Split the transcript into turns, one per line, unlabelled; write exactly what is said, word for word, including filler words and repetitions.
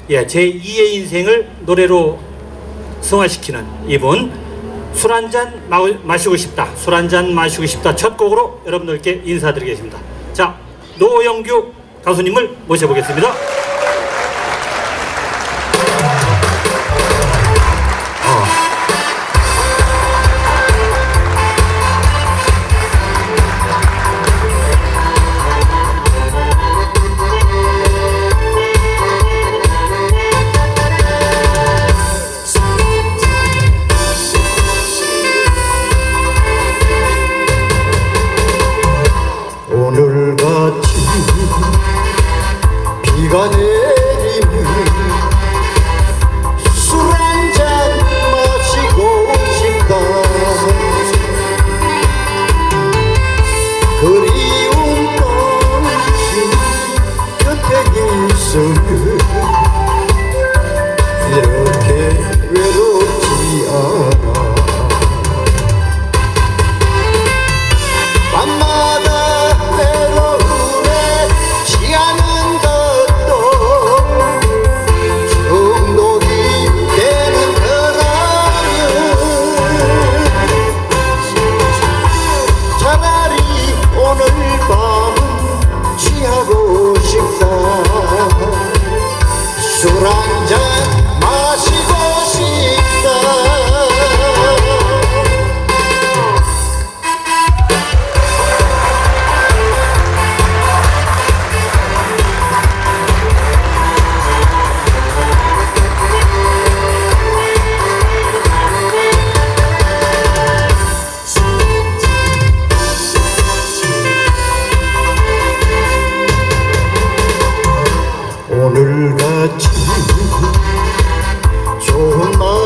예, 제이의 인생을 노래로 승화시키는 이분, 술 한잔 마시고 싶다, 술 한잔 마시고 싶다 첫 곡으로 여러분들께 인사드리겠습니다. 자, 노영규 가수님을 모셔보겠습니다.
오늘같이 비가 내리면 술 한잔 마시고 싶다. 그리운 당신 곁에 있으면 이렇게 외롭지 않아. 밤마다 술 한잔 마시고 싶다. 오늘같이 좋은 날